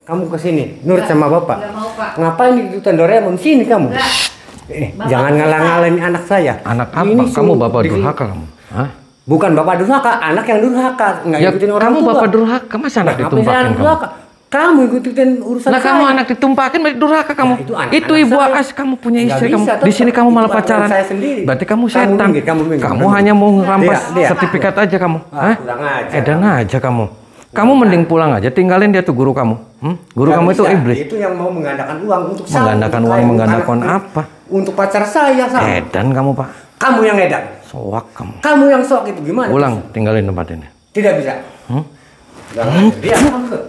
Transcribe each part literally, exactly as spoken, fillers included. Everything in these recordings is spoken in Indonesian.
Kamu ke sini, nurut sama bapak. Enggak mau, Pak. Ngapain ikutan Doraemon sini kamu? Eh, jangan ngalang-ngalangin anak saya. Anak apa? Ini Kamu bapak di- durhaka kamu? Hah? Bukan bapak durhaka, anak yang durhaka. Nggak Ya, ikutin orang kamu tua. bapak durhaka, masa anak Nah, ngapain saya ditumpakin anak kamu? durhaka? Kamu ikutin urusan Nah, saya. kamu anak ditumpakin berarti durhaka kamu. Nah, itu anak- itu anak ibu saya. Aas, kamu punya Nggak istri kamu. bisa, Di sini tetap. kamu Itu malah aturan pacaran. saya sendiri. Berarti kamu Kamu setan. minggir, kamu minggir, Kamu kamu hanya mau ngerampas Dia, dia. sertifikat aja kamu. Ah, Hah? kurang ajar. Edan aja kamu. Kamu mending pulang aja, tinggalin dia tuh guru kamu. Hmm? Guru Nggak kamu itu bisa. iblis. Itu yang mau menggandakan uang untuk saya. Menggandakan untuk uang, saya, menggandakan untuk anak- apa? Untuk pacar saya, sama. Edan kamu, Pak. Kamu yang edan. Soak kamu. Kamu yang sok itu gimana? Pulang, tinggalin tempat ini. Tidak bisa. Hmm? Nggak ngajar. Dia kamu ke.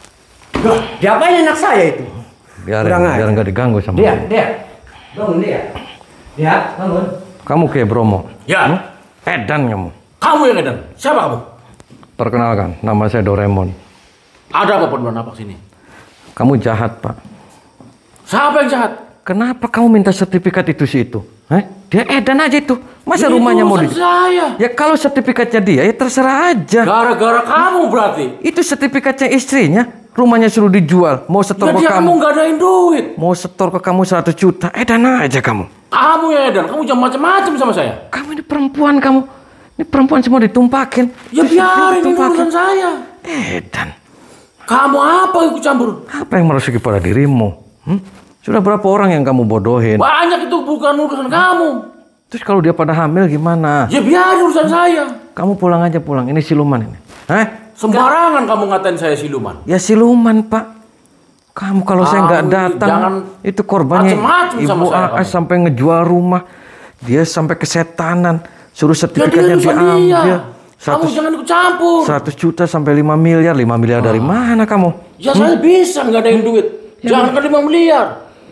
Loh, diapain anak saya itu? Biar Kurang biar ajar. nggak diganggu sama Dia, kamu. dia. Bangun dia. Dia, bangun. Kamu kayak Bromo. Ya. Hmm? Edan kamu. Kamu yang edan. Siapa kamu? Perkenalkan, nama saya Doraemon. Ada apa perbuatan apa sini? Kamu jahat, Pak. Siapa yang jahat? Kenapa kamu minta sertifikat itu si itu? Hah? Dia edan aja itu. Masa Ini rumahnya mau urusan di... saya. Ya kalau sertifikatnya dia, ya terserah aja. Gara-gara kamu berarti. Itu sertifikatnya istrinya. Rumahnya suruh dijual. Mau setor Ya ke dia kamu. kamu nggak adain duit. Mau setor ke kamu seratus juta. Edan aja kamu. Kamu yang edan. Kamu jangan macam-macam sama saya. Kamu ini perempuan kamu. Ini perempuan semua ditumpakin. Ya Terus biarin ini ditumpakin. urusan saya. Edan. Kamu apa ikut campur? Apa yang merasuki pada dirimu? Hmm? Sudah berapa orang yang kamu bodohin? Banyak itu bukan urusan kamu. Terus kalau dia pada hamil gimana? Ya biarin urusan saya. Kamu pulang aja pulang. Ini siluman ini. Hah? Sembarangan kamu ngatain saya siluman. Ya siluman, Pak. Kamu kalau saya nggak Kamu datang, jangan itu korbannya macem-macem sama Ibu saya, Aas kamu. sampai ngejual rumah. Dia sampai kesetanan. Suruh Ya dia sertifikatnya urusan dia. diambil. Kamu jangan ikut campur. seratus juta sampai lima miliar. lima miliar dari mana kamu? Ya saya bisa nggak adain duit. Jangan kan lima miliar.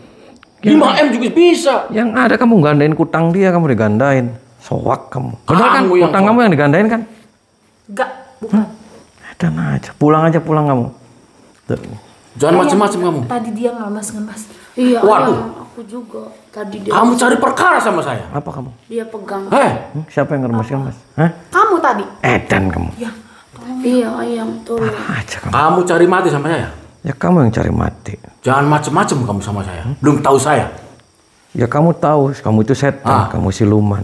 lima M juga bisa. Yang ada kamu gandain kutang dia, kamu digandain. Soak kamu. Benar kan? Kamu yang Utang soak. kamu yang digandain kan? Enggak, bukan. Dan aja, pulang aja pulang kamu. Tuh. Jangan macam-macam kamu. Tadi dia ngemas-ngemas. Iya, Waduh. ayang, aku juga. Tadi dia Kamu cari perkara sama saya. Apa kamu? dia pegang. Heh, Hmm? Siapa yang ngeremas-ngemas? Hah? Kamu tadi. Edan kamu. Ya, Iya, ayang, tolong. Aja kamu. kamu cari mati sama saya. Ya kamu yang cari mati. Jangan macam-macam kamu sama saya. Belum tahu saya. Ya kamu tahu, kamu itu setan, Ah. kamu siluman.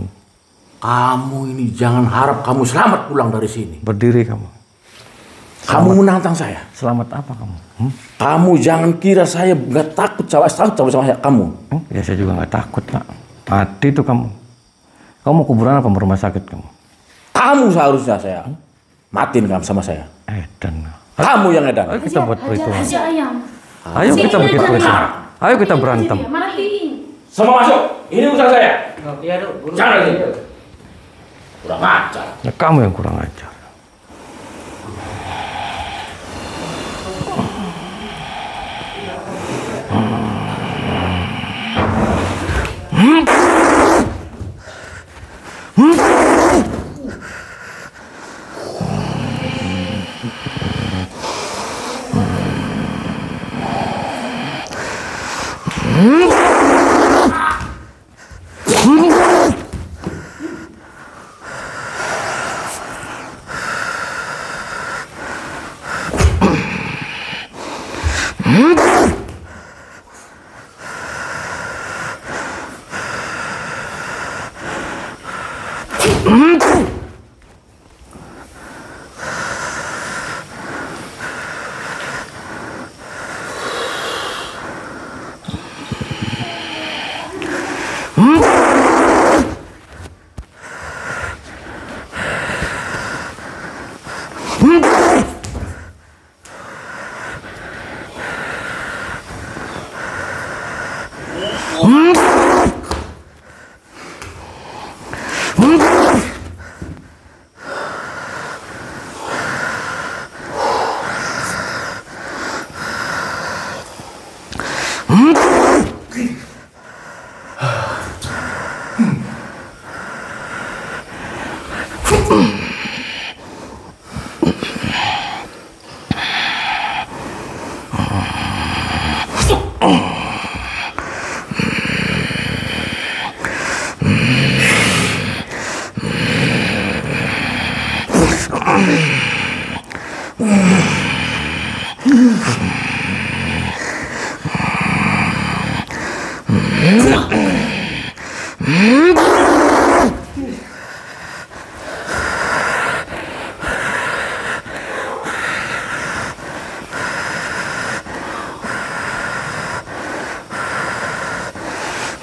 Kamu ini jangan harap kamu selamat pulang dari sini. Berdiri kamu. Kamu menantang saya. Selamat apa kamu? Hmm? Kamu jangan kira saya nggak takut sama takut sama saya kamu. Hmm? Ya saya juga nggak takut, Pak. Mati tuh kamu. Kamu mau kuburan apa mau rumah sakit kamu? Kamu seharusnya saya matiin kamu sama saya. Edan. Kamu yang edan. Ayo kita buat perhitungan. Aja ayang. Ayo kita bikin perhitungan. Ayo kita berantem. Matiin. Semua masuk. Ini urusan saya. Iya, Dok. Jangan lagi. Kurang ajar. Ya, kamu yang kurang ajar.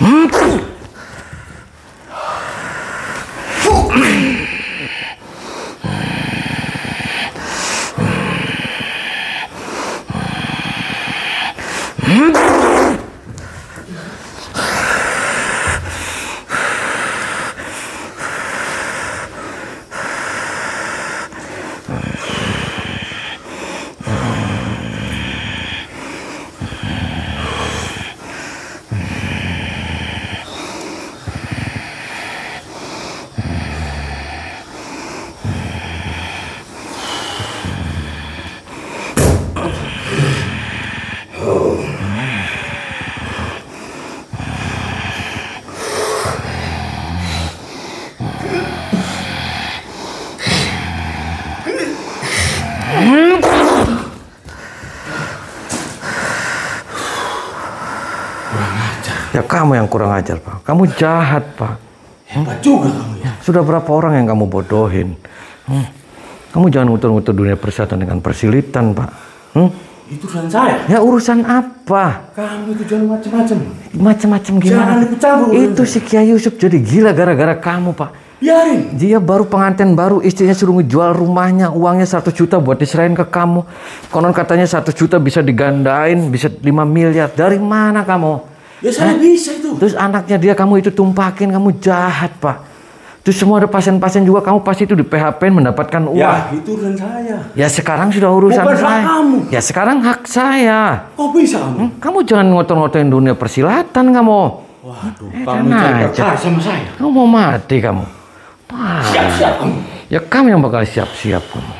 Ya kamu yang kurang ajar, Pak. Kamu jahat, Pak. Hebat juga kamu ya. Sudah berapa orang yang kamu bodohin? Hmm. Kamu jangan ngutur-ngutur dunia persatuan dengan persilitan, Pak. Hmm? Itu urusan saya. Ya urusan apa? Kamu itu jangan macam-macam. Macam-macam gimana? Jangan ikut campur. Itu si Kiai Yusuf jadi gila gara-gara kamu, Pak. Biarin. Dia baru pengantin baru, istrinya suruh ngejual rumahnya, uangnya seratus juta buat diserahin ke kamu. Konon katanya seratus juta bisa digandain, bisa lima miliar. Dari mana kamu? Ya saya Hah? bisa itu. Terus anaknya dia kamu itu tumpakin, kamu jahat, Pak. Terus semua ada pasien-pasien juga, kamu pasti itu di P H P mendapatkan uang. Ya itu urusan saya. Ya sekarang sudah urusan Bukan hak saya. kamu. Ya sekarang hak saya. Kok bisa kamu? Hmm, Kamu jangan ngotor-ngotorin dunia persilatan kamu. Waduh, Eh, kamu tenang jangan aja. berkeras sama saya. Kamu mau mati kamu. Wah. Siap-siap kamu. Ya kamu yang bakal siap-siap kamu.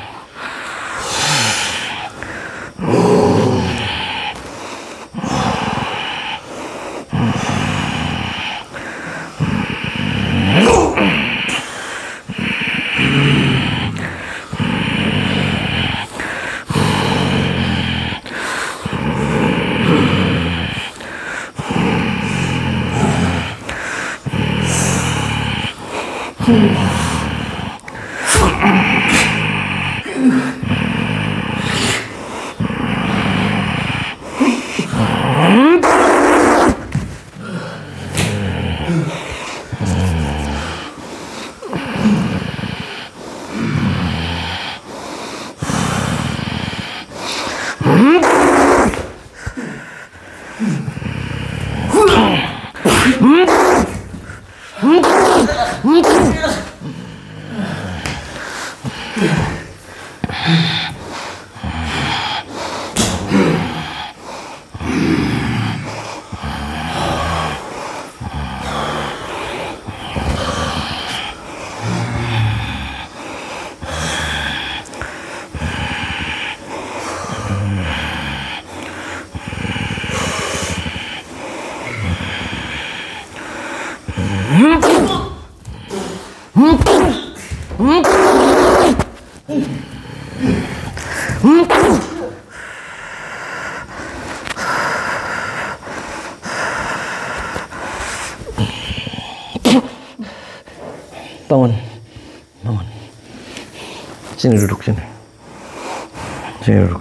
Bangun, bangun. Sini duduk sini. Sini duduk.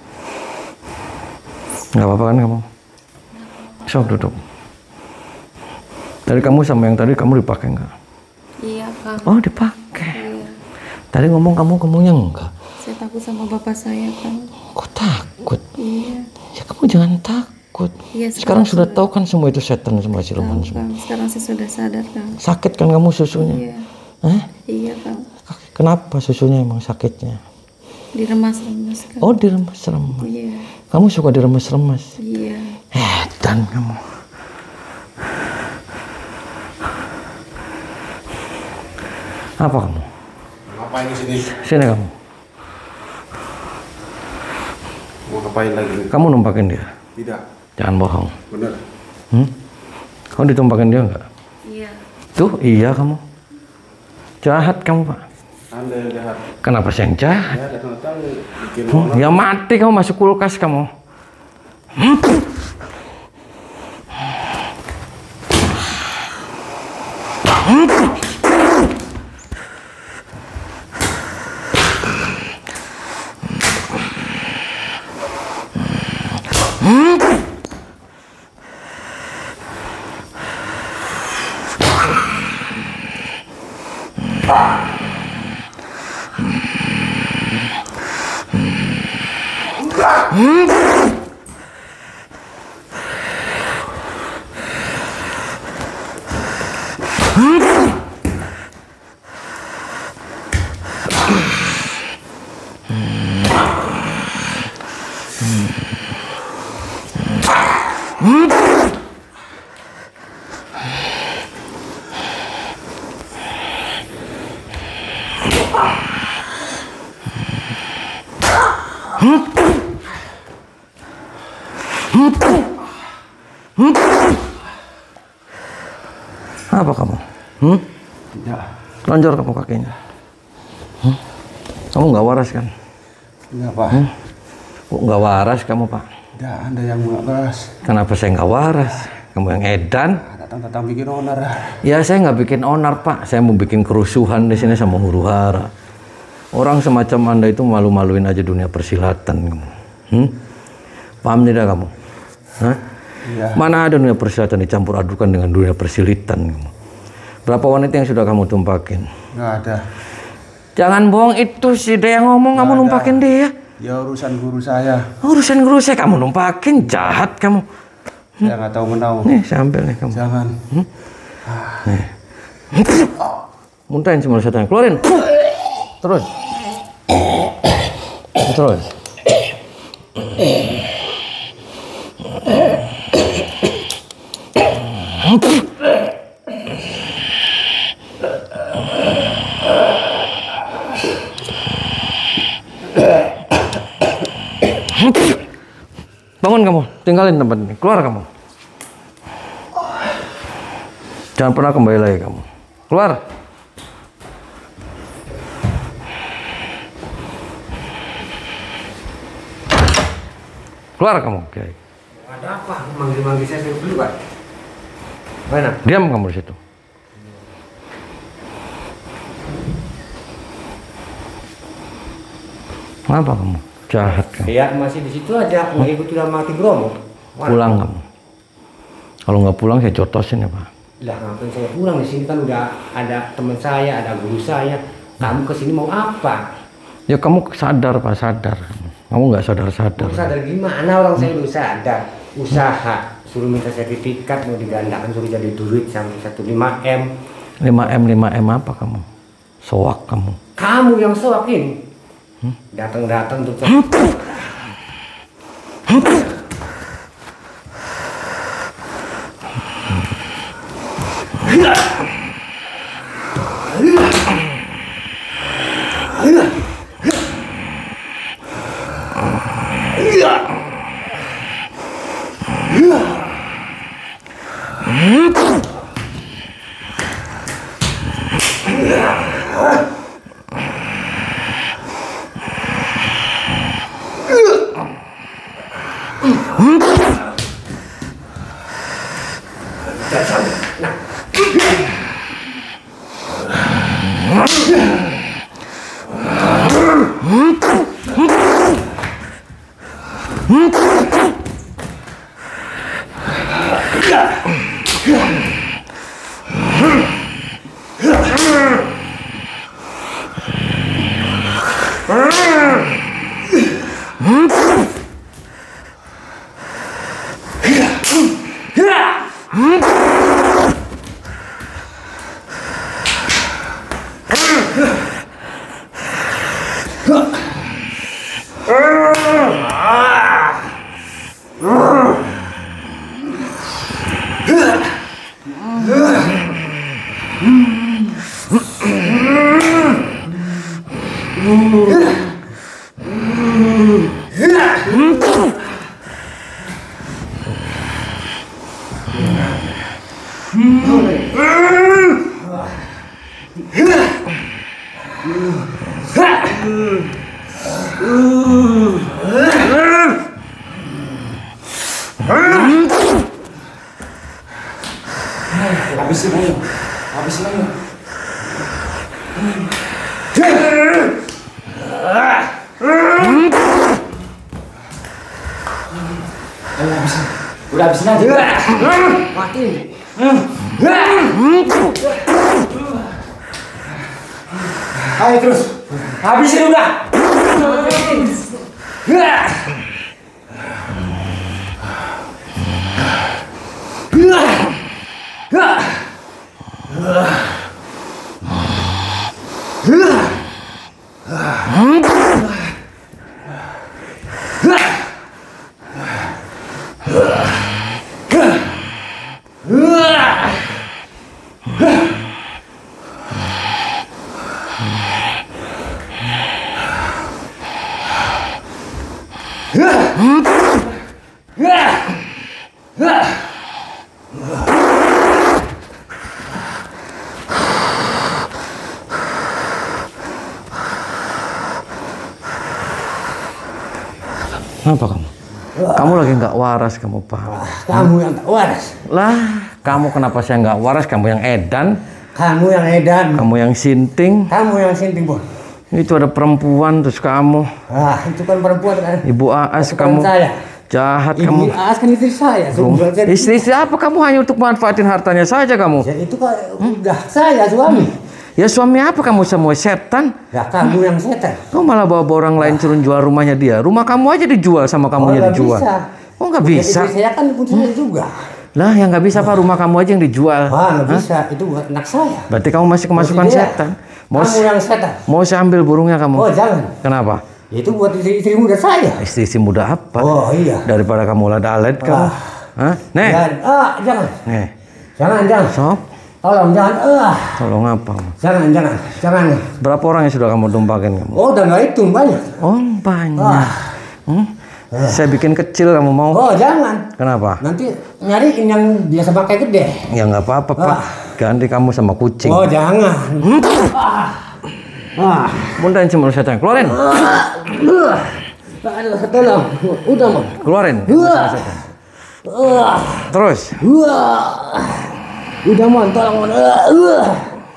Nggak apa-apa kan kamu? Sok duduk. Dari kamu sama yang tadi kamu dipakai nggak? Iya, Kang. Oh dipakai. Iya. Tadi ngomong kamu kamunya enggak. Saya takut sama bapak saya, Kang. Kok takut? Iya. Ya kamu jangan takut. Iya, Sekarang sudah sudah tahu kan semua itu setan semua tahu, siluman semua. Kang. Sekarang saya sudah sadar, Kang. Sakit kan kamu susunya? Iya. Hah? Iya, Kang. Kenapa susunya emang sakitnya? Diremas-remas, Kang. Oh diremes-remes. Iya. Kamu suka diremes-remes? Iya. Edan kamu. Apa kamu? Ngapain di sini? Sini kamu. Mau ngapain lagi? Kamu numpakin dia. Tidak. Jangan bohong. Benar. Hmm? Kamu ditumpakin dia enggak? Iya. Tuh iya kamu. Jahat kamu Pak. Anda yang jahat. Kenapa saya yang jahat? Ya datang-datang bikin Hmm, orang. ya mati kamu masuk kulkas kamu. Hmm? Hmm? Hmm? Apa kamu? Hmm? Ya. Lonjor kamu kakinya. Hmm? Kamu nggak waras kan? Enggak, Pak. Hmm? Kok nggak waras kamu, Pak? Tidak, Anda yang nggak waras. Kenapa saya nggak waras? Kamu yang edan? Datang-datang bikin onar. Ya saya nggak bikin onar, Pak. Saya mau bikin kerusuhan di sini sama huru hara. Orang semacam Anda itu malu-maluin aja dunia persilatan. Hmm? Paham tidak kamu? Hah? Iya. Mana ada dunia persilatan dicampur adukan dengan dunia persilitan? Berapa wanita yang sudah kamu tumpakin? Nggak ada. Jangan bohong, itu si dia yang ngomong. Kamu ada. numpakin dia. Ya urusan guru saya. Urusan guru saya kamu numpakin, jahat kamu. Saya nggak tahu menau. Nih saya ambil nih kamu. Jangan. Hmm? Nih. Muntahin semua setan, keluarin. Terus. Terus. Bangun kamu, tinggalin tempat ini, keluar kamu. Jangan pernah kembali lagi kamu. Keluar. Keluar kamu, Kiai. Ada apa? Manggil-manggil saya dulu, Pak. Mana? Diam kamu di situ. Kenapa kamu? Jahat kamu. Ya masih di situ aja, nggak ikut udah mati Bromo. Pulang kamu. Kalau nggak pulang saya cotosin ya, Pak. Lah ngapain saya pulang, di sini kan udah ada teman saya, ada guru saya. Kamu kesini mau apa? Ya kamu sadar, Pak, sadar. Kamu nggak sadar-sadar. Mau sadar gimana, orang saya udah sadar. Usaha, suruh minta sertifikat, mau digandakan, suruh jadi duit sampai satu lima M. lima M, lima M apa kamu? Soak kamu. Kamu yang soak ini. Datang-datang untuk Habisin aja, habisin aja. Ayo habisin, udah habisin aja. Mati. Ayo terus, habisin udah. Kenapa kamu? Kamu lagi nggak waras kamu, Pak. Kamu yang tak waras. Lah, kamu kenapa saya nggak waras? Kamu yang edan. Kamu yang edan. Kamu yang sinting. Kamu yang sinting, Bon. Itu ada perempuan terus kamu. Ah, itu kan perempuan kan. Ibu Aas Bukan kamu. saya. Jahat Ibu kamu. Aas kan istri saya. Istri-istri apa kamu hanya untuk manfaatin hartanya saja kamu? Ya, itu kan udah saya suami. Ya suami apa kamu semua setan? Ya kamu yang setan. Kau malah bawa-bawa orang lain suruh jual rumahnya dia. Rumah kamu aja dijual sama kamunya nggak dijual. bisa. Oh nggak bisa. Istri saya kan pun saya juga. Lah yang nggak bisa Pak, rumah kamu aja yang dijual. Wah, nggak bisa. Itu buat anak saya. Berarti kamu masih kemasukan Berarti dia. setan. Mau Kamu yang setan. mau saya ambil burungnya kamu? Oh, jangan. Kenapa? Itu buat istri-istri muda saya. Istri-istri muda apa? Oh, iya. Daripada kamu ladat kamu. Ah. Hah? Nih. Jangan. Ah, jangan. Nih. Jangan, jangan. Sob, Tolong jangan. Ah. tolong apa? Jangan, jangan. Jangan. Berapa orang yang sudah kamu tumpahin kamu? Oh, udah nggak hitung banyak. Oh, banyak. Ah. Hmm? Saya bikin kecil kamu mau? Oh, jangan. Kenapa? Nanti nyariin yang biasa pakai gede. Ya nggak apa-apa Pak. Ah. Ganti kamu sama kucing. Oh, jangan. Ah. Ah. Muntahin semua setan. Keluarin. Uh. Aduh, tolong. Udah, Mon. Keluarin. Uh. Uh. Terus. Uh. Udah, Mon. Tolong, Mon. Uh. Uh.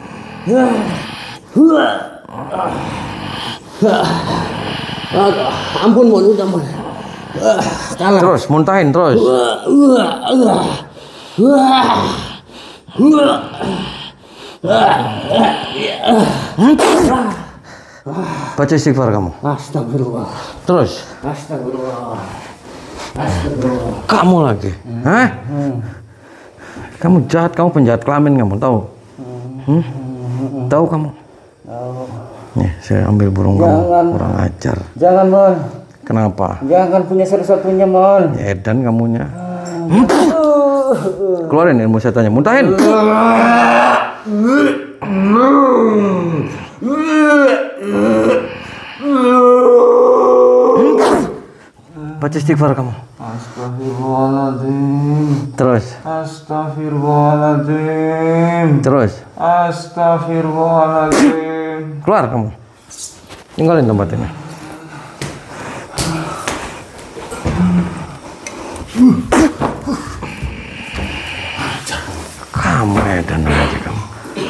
Uh. Uh. Aduh, ampun, Mon. Udah, Mon. Uh. Tolong. Terus muntahin terus. Uh. Uh. Uh. Uh. Baca istighfar kamu. Astagfirullah. Terus. Astagfirullah. Astagfirullah. Kamu lagi. Hah? Kamu jahat, kamu penjahat kelamin kamu tahu? Hmm? Tahu kamu? Nih, saya ambil burung kamu. Kurang ajar. Jangan, Mon. Kenapa? Jangan punya satu-satunya, Mon. Ya edan kamunya. Hmm? Keluarin ilmu setannya. Muntahin. Baca istighfar kamu. Astagfirullahaladzim. Terus. Astagfirullahaladzim. Terus. Astagfirullahaladzim. Keluar kamu. Tinggalin tempat ini. Kamu edan aja kamu.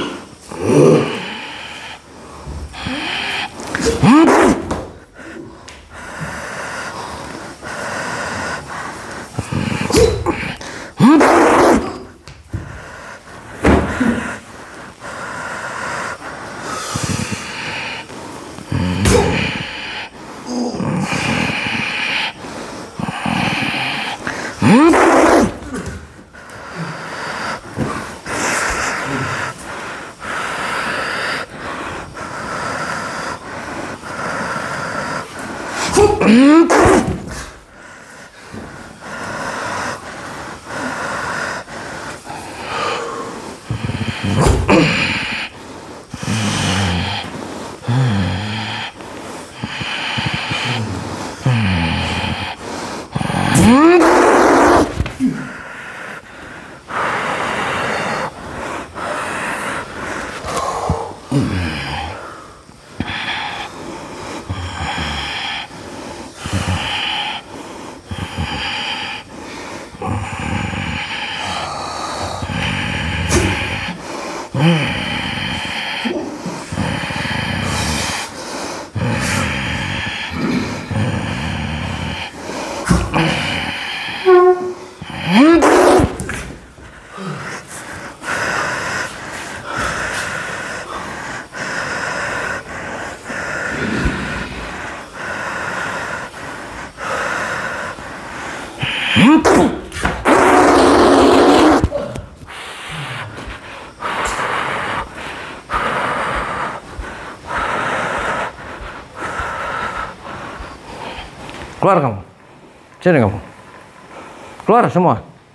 Keluar kamu. Sini kamu. Keluar semua.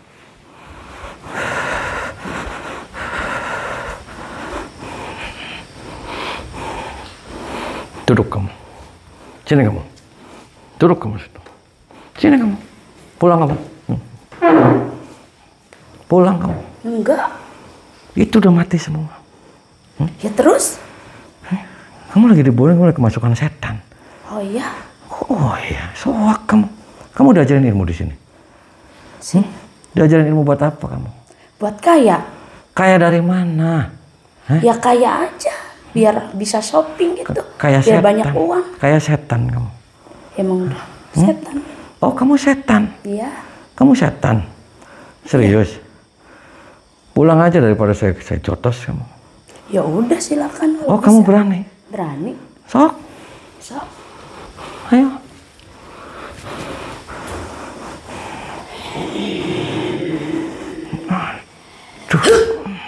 Duduk kamu. Sini kamu. Duduk kamu situ. Sini kamu. Pulang kamu. Hmm. Pulang kamu. Enggak. Itu udah mati semua. Hmm? Ya terus? Kamu lagi dibodohin, kamu lagi kemasukan setan. Oh iya. Oh iya, soak kamu. Kamu diajarin ilmu di sini. Sih. Hmm? Diajarin ilmu buat apa kamu? Buat kaya. Kaya dari mana? Hah? Ya kaya aja, biar bisa shopping gitu. Kayak biar setan. banyak uang. Kayak setan kamu. Emang udah Hmm? setan. Oh, kamu setan. Iya. Kamu setan. Serius. Pulang aja daripada saya saya cotos kamu. Ya udah silakan. Oh, bisa. kamu berani? Berani. Sok. Sok. Ayo. Aduh.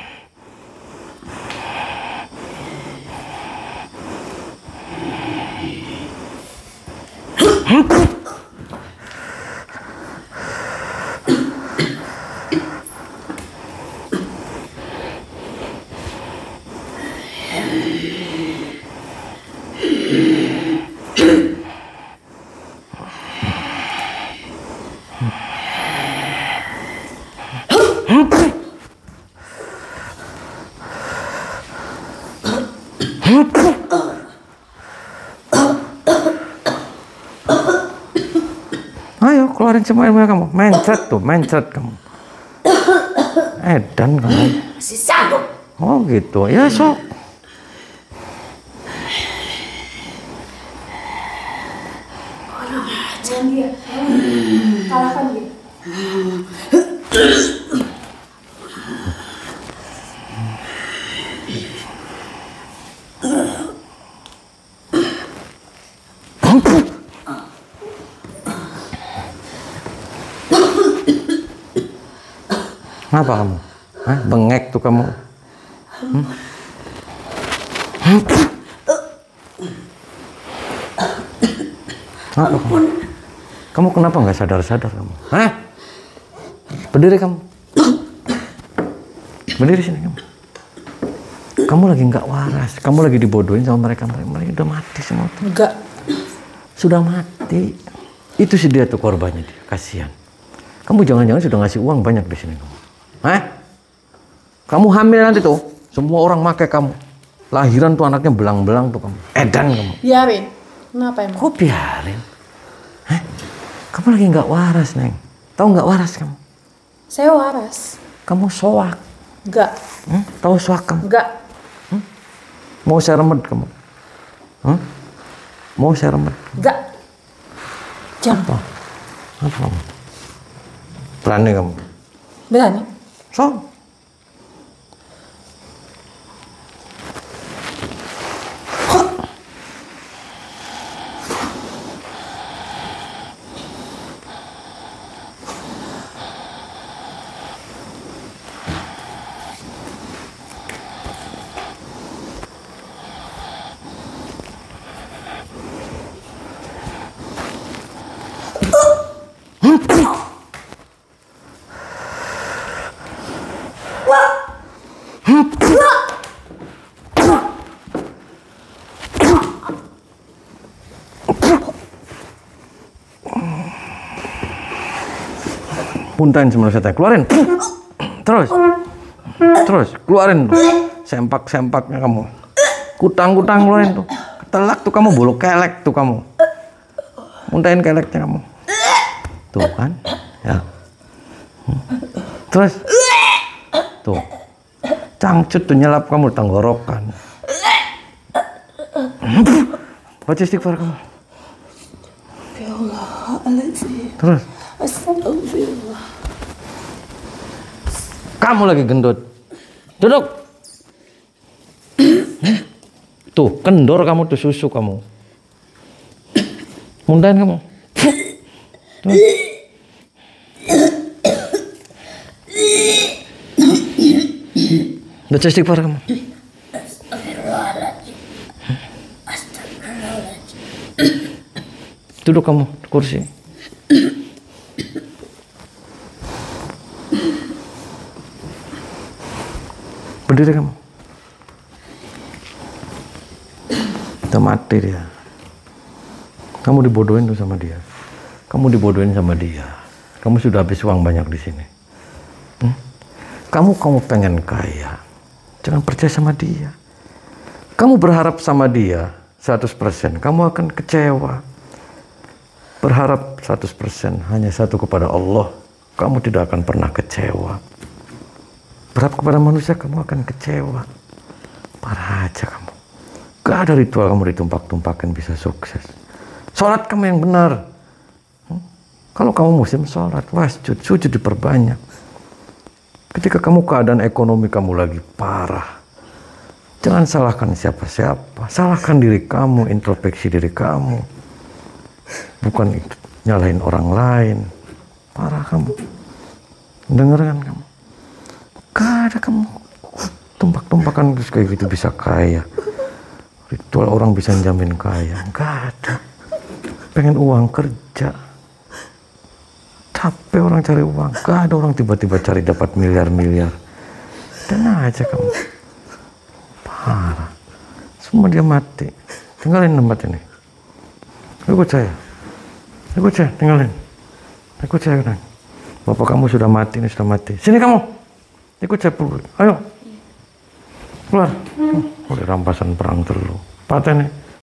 Ayo keluarin semua ilmu kamu, mencret tuh, mencret kamu. Edan kamu. Masih sanggup. Oh gitu, ya sok. Jangan dia. Kalahkan dia. Kenapa kamu? Hah? Bengek tuh kamu. Hmm? Kenapa kamu? Kamu kenapa nggak sadar-sadar kamu? Hah? Berdiri kamu. Berdiri sini kamu. Kamu lagi nggak waras. Kamu lagi dibodohin sama mereka. Mereka udah mati semua. Enggak. Sudah mati. Itu sih dia tuh korbannya dia. Kasihan. Kamu jangan-jangan sudah ngasih uang banyak di sini kamu. Hah? Kamu hamil nanti tuh, semua orang pakai kamu. Lahiran tuh anaknya belang-belang tuh kamu. Edan kamu. Biarin. Kenapa emang? Kok biarin? Hah? Kamu lagi nggak waras, Neng. Tahu nggak waras kamu? Saya waras. Kamu soak. Enggak. Hmm? Tahu soak kamu? Enggak. Hmm? Mau saya remet kamu? Hmm? Mau saya remet? Enggak. Jangan. Apa? Apa kamu? Berani kamu? Berani. So. Puntain semua setan, keluarin. Terus. Terus, keluarin tuh. Sempak-sempaknya kamu. Kutang-kutang keluarin tuh. Ketelak tuh kamu, bulu kelek tuh kamu. Muntahin keleknya kamu. Tuh kan? Ya. Terus. Tuh. Cangcut tuh nyelap kamu tenggorokan. Baca istighfar kamu. Ya Allah, Alazim. Terus. Astagfirullah. Kamu lagi gendut. Duduk. Tuh, kendor kamu tuh, susu kamu. Muntahin kamu. Tuh. Baca istighfar kamu. Duduk kamu di kursi. Berdiri kamu. Udah mati dia. Kamu dibodohin tuh sama dia. Kamu dibodohin sama dia. Kamu sudah habis uang banyak di sini. Hmm? Kamu kamu pengen kaya. Jangan percaya sama dia. Kamu berharap sama dia seratus persen, kamu akan kecewa. Berharap seratus persen hanya satu kepada Allah, kamu tidak akan pernah kecewa. Berharap kepada manusia, kamu akan kecewa. Parah aja kamu. Gak ada ritual kamu ditumpak-tumpakin bisa sukses. Sholat kamu yang benar. Hmm? Kalau kamu musim sholat, wasjud, sujud diperbanyak. Ketika kamu keadaan ekonomi kamu lagi parah, jangan salahkan siapa-siapa. Salahkan diri kamu, introspeksi diri kamu. Bukan itu, nyalahin orang lain. Parah kamu. Dengarkan kamu. Gak ada kamu tumpak-tumpakan terus kayak gitu bisa kaya. Ritual orang bisa jamin kaya. Gak ada. Pengen uang kerja. Capek orang cari uang. Gak ada orang tiba-tiba cari dapat miliar-miliar. Tenang aja kamu. Parah. Semua dia mati. Tinggalin tempat ini. Ikut saya. Ikut saya, tinggalin. Ikut saya. Bapak kamu sudah mati, ini sudah mati. Sini kamu. Ikut saya pulang. Ayo. Keluar. Oh, udah rampasan perang dulu. Paten nih.